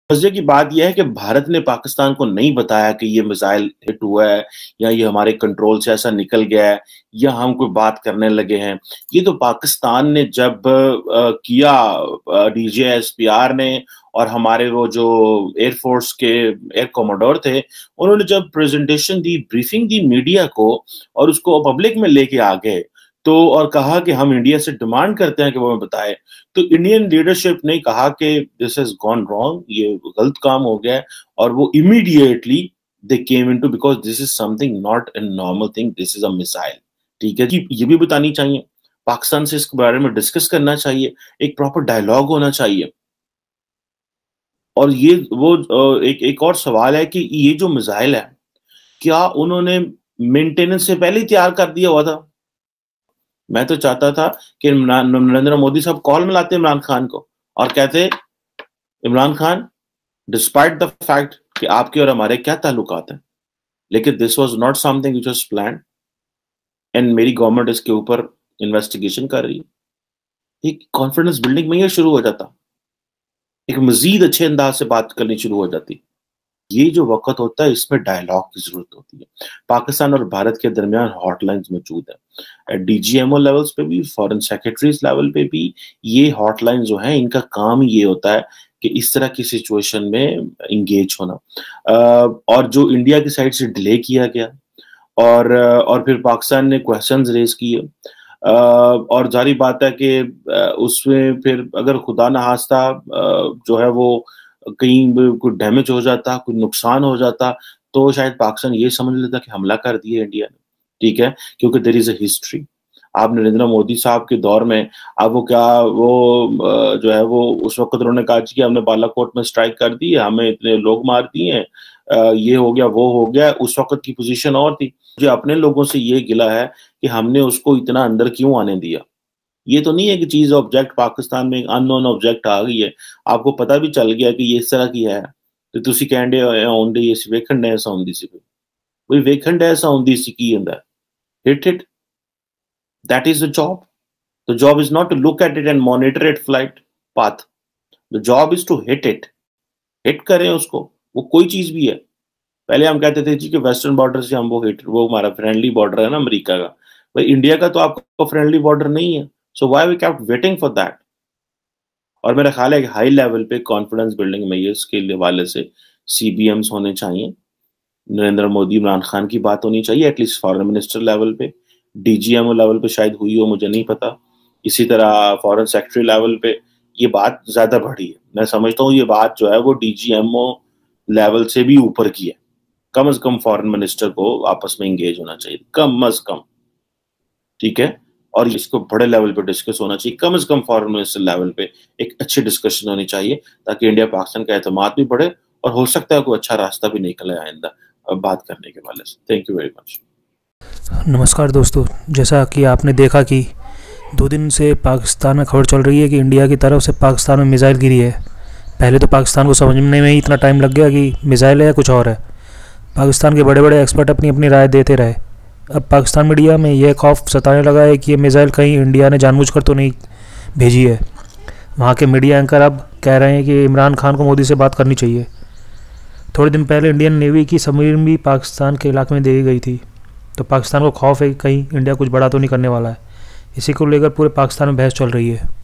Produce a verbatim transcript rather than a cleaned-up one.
मजे की बात यह है कि भारत ने पाकिस्तान को नहीं बताया कि ये मिसाइल हिट हुआ है या ये हमारे कंट्रोल से ऐसा निकल गया है या हम कोई बात करने लगे हैं। ये तो पाकिस्तान ने जब आ, किया डीजीएसपीआर ने, और हमारे वो जो एयरफोर्स के एयर कोमोडोर थे, उन्होंने जब प्रेजेंटेशन दी, ब्रीफिंग दी मीडिया को और उसको पब्लिक में लेके आ गए, तो और कहा कि हम इंडिया से डिमांड करते हैं कि वो हमें बताए, तो इंडियन लीडरशिप ने कहा कि दिस हैज गॉन रॉन्ग, ये गलत काम हो गया है, और वो immediately they came into, because this is something not a normal thing, this is a missile. ठीक है जी, ये भी बतानी चाहिए, पाकिस्तान से इसके बारे में डिस्कस करना चाहिए, एक प्रॉपर डायलॉग होना चाहिए। और ये वो एक एक और सवाल है कि ये जो मिसाइल है, क्या उन्होंने मेंटेनेंस से पहले ही तैयार कर दिया हुआ था? मैं तो चाहता था कि नरेंद्र मोदी साहब कॉल मिलाते इमरान खान को और कहते, Imran Khan, despite the fact कि आपके और हमारे क्या ताल्लुकात हैं, लेकिन this was not something which was planned, and मेरी गवर्नमेंट इसके ऊपर इन्वेस्टिगेशन कर रही है। एक कॉन्फिडेंस बिल्डिंग में ये शुरू हो जाता, एक मजीद अच्छे अंदाज से बात करनी शुरू हो जाती। ये जो वक्त होता है, इसमें डायलॉग की जरूरत होती है। पाकिस्तान और भारत के दरमियान हॉटलाइंस मौजूद है, डीजीएमओ लेवल्स पे भी, फॉरेन सेक्रेटरीज लेवल पे भी। ये हॉटलाइन जो है, इनका काम ये होता है कि इस तरह की सिचुएशन में इंगेज होना। और जो इंडिया की साइड से डिले किया गया और और फिर पाकिस्तान ने क्वेश्चंस रेज किए, और जारी बात है कि उसमें फिर अगर खुदा न खास्ता जो है वो कहीं कोई डैमेज हो जाता, कोई नुकसान हो जाता, तो शायद पाकिस्तान ये समझ लेता कि हमला कर दिया इंडिया ने। ठीक है, क्योंकि देयर इज अ हिस्ट्री। आप नरेंद्र मोदी साहब के दौर में, अब वो क्या वो जो है वो उस वक्त उन्होंने कहा कि हमने बालाकोट में स्ट्राइक कर दी, हमें इतने लोग मार दिए हैं, ये हो गया वो हो गया। उस वक्त की पोजीशन और थी। जो अपने लोगों से ये गिला है कि हमने उसको इतना अंदर क्यों आने दिया। ये तो नहीं है कि चीज ऑब्जेक्ट पाकिस्तान में अननोन ऑब्जेक्ट आ गई है, आपको पता भी चल गया कि ये इस तरह की है, तो तुसी कहंदे आउंदे ये वेखण ने ऐसा हुंदी सी, कोई वेखण दे ऐसा हुंदी सी की हुंदा, hit it, that is the job. The job is not to look at it and monitor it flight path, the job is to hit it. Hit करें उसको, वो कोई चीज भी है। पहले हम कहते थे जी कि वेस्टर्न बॉर्डर से हम वो हिट, वो हमारा फ्रेंडली बॉर्डर है ना अमेरिका का, भाई इंडिया का तो आपको फ्रेंडली बॉर्डर नहीं है, so why we kept waiting for that. और मेरा ख्याल है कि हाई लेवल पे कॉन्फिडेंस बिल्डिंग मेजर्स के हवाले से सीबीएम्स होने चाहिए, नरेंद्र मोदी इमरान खान की बात होनी चाहिए, एटलीस्ट फॉरेन मिनिस्टर लेवल पे, डीजीएमओ लेवल पे शायद हुई हो, मुझे नहीं पता। इसी तरह फॉरेन सेक्रेटरी लेवल पे ये बात ज्यादा बढ़ी है। मैं समझता हूँ ये बात जो है वो डीजीएमओ लेवल से भी ऊपर की है। कम अज कम फॉरेन मिनिस्टर को आपस में इंगेज होना चाहिए, कम अज कम। ठीक है, और इसको बड़े लेवल पे डिस्कस होना चाहिए, कम से कम फॉरेन मिनिस्टर लेवल पे एक अच्छी डिस्कशन होनी चाहिए, ताकि इंडिया पाकिस्तान का एतमाद भी बढ़े और हो सकता है कोई अच्छा रास्ता भी निकले आइंदा बात करने के वाले से। Thank you very much. नमस्कार दोस्तों, जैसा कि आपने देखा कि दो दिन से पाकिस्तान में खबर चल रही है कि इंडिया की तरफ से पाकिस्तान में मिसाइल गिरी है। पहले तो पाकिस्तान को समझने में ही इतना टाइम लग गया कि मिसाइल है या कुछ और है। पाकिस्तान के बड़े बड़े एक्सपर्ट अपनी अपनी राय देते रहे। अब पाकिस्तान मीडिया में यह खौफ सताने लगा है कि ये मिसाइल कहीं इंडिया ने जानबूझकर तो नहीं भेजी है। वहाँ के मीडिया एंकर अब कह रहे हैं कि इमरान खान को मोदी से बात करनी चाहिए। थोड़े दिन पहले इंडियन नेवी की सबमरीन भी पाकिस्तान के इलाके में दे गई थी, तो पाकिस्तान को खौफ है कि कहीं इंडिया कुछ बड़ा तो नहीं करने वाला है। इसी को लेकर पूरे पाकिस्तान में बहस चल रही है।